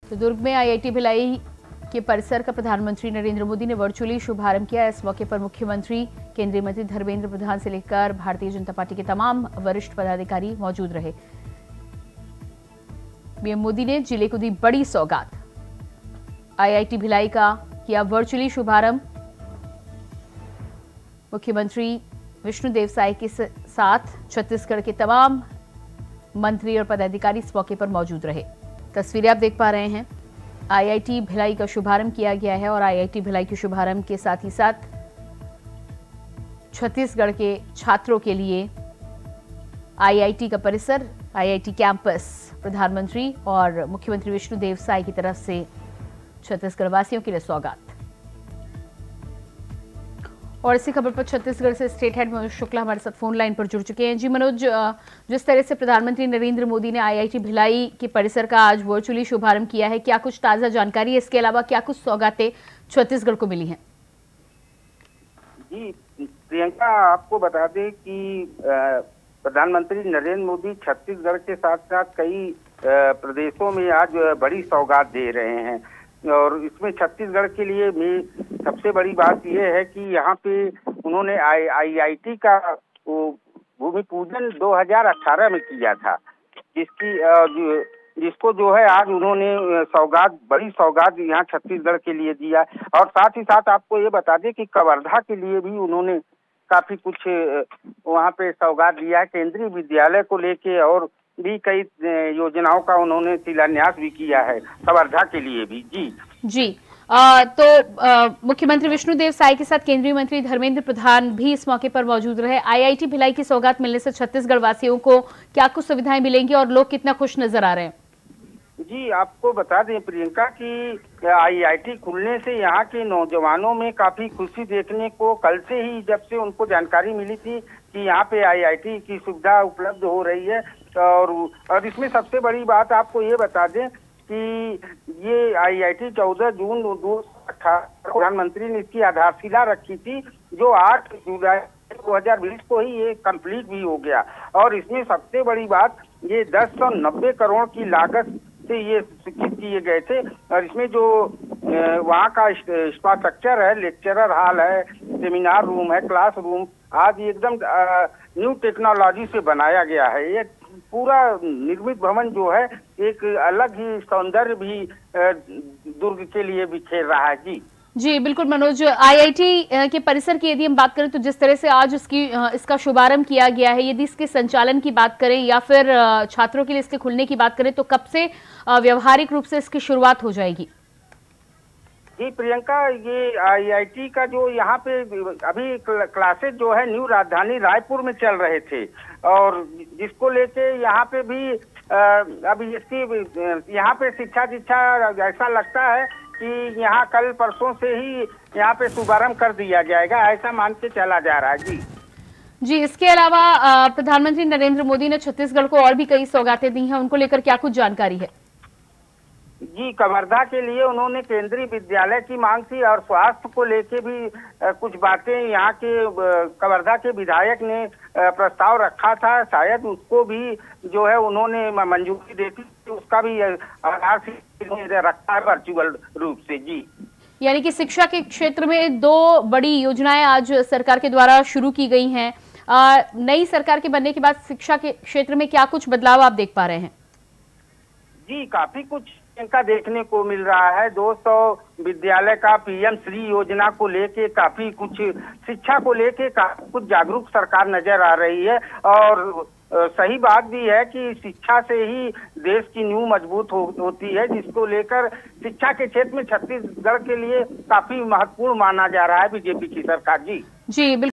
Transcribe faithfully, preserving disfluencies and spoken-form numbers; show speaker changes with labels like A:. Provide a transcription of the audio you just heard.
A: तो दुर्ग में आईआईटी भिलाई के परिसर का प्रधानमंत्री नरेंद्र मोदी ने वर्चुअली शुभारंभ किया। इस मौके पर मुख्यमंत्री, केंद्रीय मंत्री धर्मेंद्र प्रधान से लेकर भारतीय जनता पार्टी के तमाम वरिष्ठ पदाधिकारी मौजूद रहे। पीएम मोदी ने जिले को दी बड़ी सौगात। आईआईटी भिलाई का किया वर्चुअली शुभारंभ। मुख्यमंत्री विष्णुदेव साय के साथ छत्तीसगढ़ के तमाम मंत्री और पदाधिकारी इस मौके पर मौजूद रहे। तस्वीरें आप देख पा रहे हैं। आईआईटी भिलाई का शुभारंभ किया गया है और आईआईटी भिलाई के शुभारंभ के साथ ही साथ छत्तीसगढ़ के छात्रों के लिए आईआईटी का परिसर, आईआईटी कैंपस प्रधानमंत्री और मुख्यमंत्री विष्णुदेव साय की तरफ से छत्तीसगढ़ वासियों के लिए सौगात। और इसी खबर पर छत्तीसगढ़ से स्टेट हेड मनोज शुक्ला हमारे साथ फोन लाइन पर जुड़ चुके हैं। जी मनोज, जिस तरह से प्रधानमंत्री नरेंद्र मोदी ने आईआईटी भिलाई के परिसर का आज वर्चुअली शुभारंभ किया है, क्या कुछ ताजा जानकारी है? इसके अलावा क्या कुछ सौगातें छत्तीसगढ़ को मिली हैं?
B: जी प्रियंका, आपको बता दें कि प्रधानमंत्री नरेंद्र मोदी छत्तीसगढ़ के साथ साथ कई प्रदेशों में आज बड़ी सौगात दे रहे हैं और इसमें छत्तीसगढ़ के लिए भी सबसे बड़ी बात यह है कि यहाँ पे उन्होंने आई आईआईटी का भूमि पूजन दो हज़ार अठारह में किया था, जिसकी जिसको जो है आज उन्होंने सौगात, बड़ी सौगात यहाँ छत्तीसगढ़ के लिए दिया। और साथ ही साथ आपको ये बता दें कि कवर्धा के लिए भी उन्होंने काफी कुछ वहाँ पे सौगात दिया है। केंद्रीय विद्यालय को लेके और भी कई योजनाओं का उन्होंने शिलान्यास भी किया है कवर्धा के लिए भी। जी
A: जी आ, तो मुख्यमंत्री विष्णुदेव साय के साथ केंद्रीय मंत्री धर्मेंद्र प्रधान भी इस मौके पर मौजूद रहे। आईआईटी भिलाई की सौगात मिलने से छत्तीसगढ़ वासियों को क्या कुछ सुविधाएं मिलेंगी और लोग कितना खुश नजर आ रहे हैं?
B: जी आपको बता दें प्रियंका कि आईआईटी खुलने से यहाँ के नौजवानों में काफी खुशी देखने को, कल से ही जब से उनको जानकारी मिली थी कि यहाँ पे आईआईटी की सुविधा उपलब्ध हो रही है। और और इसमें सबसे बड़ी बात आपको ये बता दें कि ये आईआईटी चौदह जून दो हजार अठारह प्रधानमंत्री ने इसकी आधारशिला रखी थी, जो आठ जुलाई दो हजार बीस को ही ये कंप्लीट भी हो गया। और इसमें सबसे बड़ी बात, ये दस सौ नब्बे करोड़ की लागत से ये शिक्षित किए गए थे। और इसमें जो वहाँ का इंफ्रास्ट्रक्चर है, लेक्चरर हॉल है, सेमिनार रूम है, क्लास रूम, आज एकदम न्यू टेक्नोलॉजी से बनाया गया है। ये पूरा निर्मित भवन जो है एक अलग ही सौंदर्य भी दुर्ग के लिए बिखेर रहा है। जी
A: जी बिल्कुल मनोज, आईआईटी के परिसर की यदि हम बात करें तो जिस तरह से आज इसकी इसका शुभारंभ किया गया है, यदि इसके संचालन की बात करें या फिर छात्रों के लिए इसके खुलने की बात करें तो कब से व्यवहारिक रूप से इसकी शुरुआत हो जाएगी?
B: जी प्रियंका, ये आईआईटी का जो यहाँ पे अभी क्लासेज जो है न्यू राजधानी रायपुर में चल रहे थे और जिसको लेके यहाँ पे भी अभी इसकी यहाँ पे शिक्षा दीक्षा ऐसा लगता है कि यहाँ कल परसों से ही यहाँ पे शुभारंभ कर दिया जाएगा, ऐसा मान के चला जा रहा है। जी
A: जी इसके अलावा प्रधानमंत्री नरेंद्र मोदी ने छत्तीसगढ़ को और भी कई सौगातें दी हैं, उनको लेकर क्या कुछ जानकारी है?
B: जी कवर्धा के लिए उन्होंने केंद्रीय विद्यालय की मांग थी और स्वास्थ्य को लेके भी आ, कुछ बातें यहाँ के कवर्धा के विधायक ने आ, प्रस्ताव रखा था, शायद उसको भी जो है उन्होंने मंजूरी देती, उसका भी आधार रखा है वर्चुअल रूप से। जी
A: यानी कि शिक्षा के क्षेत्र में दो बड़ी योजनाएं आज सरकार के द्वारा शुरू की गई हैं। नई सरकार के बनने के बाद शिक्षा के क्षेत्र में क्या कुछ बदलाव आप देख पा रहे हैं?
B: जी काफी कुछ इनका देखने को मिल रहा है। दो सौ विद्यालय का पीएम श्री योजना को लेके काफी कुछ, शिक्षा को लेके काफी कुछ जागरूक सरकार नजर आ रही है। और सही बात भी है कि शिक्षा से ही देश की नींव मजबूत हो, होती है, जिसको लेकर शिक्षा के क्षेत्र में छत्तीसगढ़ के लिए काफी महत्वपूर्ण माना जा रहा है बीजेपी की सरकार। जी
A: जी बिल्कुल।